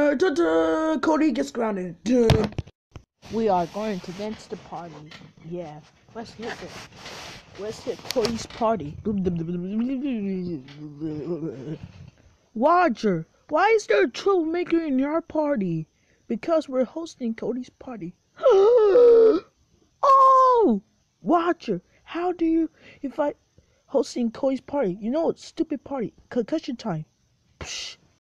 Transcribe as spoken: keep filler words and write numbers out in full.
Duh, duh, duh. Cody gets grounded. Duh. We are going to dance the party. Yeah, let's hit it. Let's hit Cody's party. Roger, why is there a troublemaker in your party? Because we're hosting Cody's party. Oh! Roger, how do you invite hosting Cody's party? You know it's stupid party. Concussion time. Psh,